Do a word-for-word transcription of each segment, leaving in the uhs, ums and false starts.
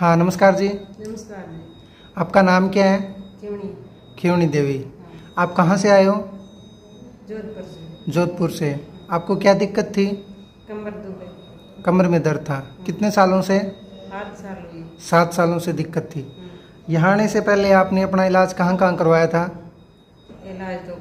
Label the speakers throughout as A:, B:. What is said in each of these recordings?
A: हाँ नमस्कार जी।
B: नमस्कार जी।
A: आपका नाम क्या है?
B: खिवनी।
A: खिवनी देवी।
B: हाँ।
A: आप कहाँ से आए हो?
B: जोधपुर से।
A: जोधपुर से। आपको क्या दिक्कत थी?
B: कमर दुखे।
A: कमर में दर्द था। कितने सालों से?
B: आठ साल हुई।
A: सात सालों से दिक्कत थी। यहाँ आने से पहले आपने अपना इलाज कहाँ कहाँ करवाया था?
B: इलाज तो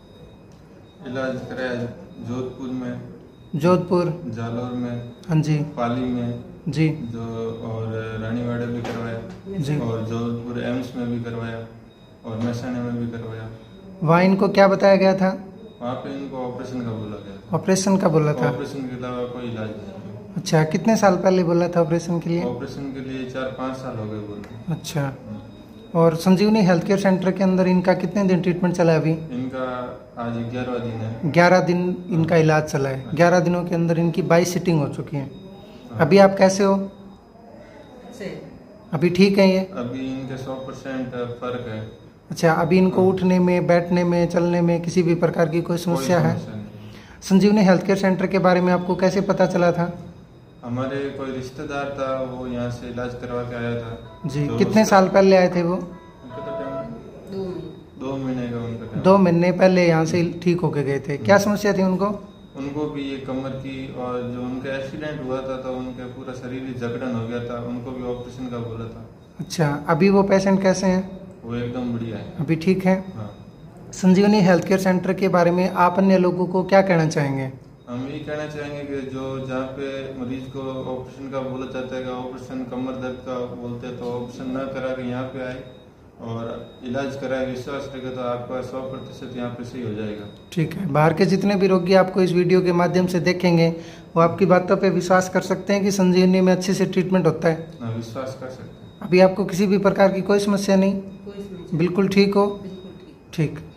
C: इलाज कराया जोधपुर में,
A: जोधपुर,
C: जालौर में,
A: हाँ जी
C: पाली में
A: जी
C: जो, और रानीवाड़ा भी करवाया
A: जी।
C: और जोधपुर एम्स में भी करवाया और महसाना में भी करवाया।
A: वहाँ इनको क्या बताया गया था?
C: वहाँ पे इनको ऑपरेशन का बोला गया था।
A: ऑपरेशन का बोला था?
C: ऑपरेशन के अलावा कोई इलाज नहीं।
A: अच्छा, कितने साल पहले बोला था ऑपरेशन के लिए?
C: ऑपरेशन के लिए चार पाँच साल हो गए बोलते।
A: अच्छा, और संजीवनी हेल्थ केयर सेंटर के अंदर इनका कितने दिन ट्रीटमेंट चला है अभी?
C: इनका आज ग्यारहवा दिन है।
A: ग्यारह दिन इनका इलाज चला है। ग्यारह दिनों के अंदर इनकी बाईस सिटिंग हो चुकी है। अभी आप कैसे हो?
B: से
A: अभी ठीक है ये?
C: अभी इनके सौ परसेंट फर्क है।
A: अच्छा, अभी इनको उठने में, बैठने में, चलने में किसी भी प्रकार की कोई समस्या है? संजीवनी हेल्थ केयर सेंटर के बारे में आपको कैसे पता चला था?
C: हमारे कोई रिश्तेदार था, वो यहाँ से इलाज करवा के आया था
A: जी।
C: तो
A: कितने साल पहले आए थे वो?
C: उनका तो टाइम
B: दो महीने
C: दो महीने का उनका टाइम।
A: दो महीने पहले यहाँ से ठीक होके गए थे। क्या समस्या थी उनको?
C: उनको भी ये कमर की, और जो उनका एक्सीडेंट हुआ था तो उनका पूरा शरीर ही जकड़न हो गया था, उनको भी ऑपरेशन का बोला था।
A: अच्छा, अभी वो पेशेंट कैसे हैं?
C: वो एकदम बढ़िया है।
A: अभी ठीक है।
C: हाँ,
A: संजीवनी हेल्थ केयर सेंटर के बारे में आप अन्य लोगों को क्या कहना चाहेंगे?
C: हम ये कहना चाहेंगे कि जो जहाँ पे मरीज को ऑपरेशन का बोला जाता है कि ऑपरेशन कमर दर्द का बोलते हैं, तो ऑपरेशन न करा के यहाँ पे आए और इलाज कराए, विश्वास रखेगा तो आपका सौ प्रतिशत यहाँ पे सही हो जाएगा।
A: ठीक है। बाहर के जितने भी रोगी आपको इस वीडियो के माध्यम से देखेंगे वो आपकी बातों पे विश्वास कर सकते हैं कि संजीवनी में अच्छे से ट्रीटमेंट होता है।
C: हाँ, विश्वास कर सकते हैं।
A: अभी आपको किसी भी प्रकार की कोई समस्या नहीं?
B: कोई समस्या
A: बिल्कुल ठीक हो?
B: बिल्कुल ठीक।
A: ठीक।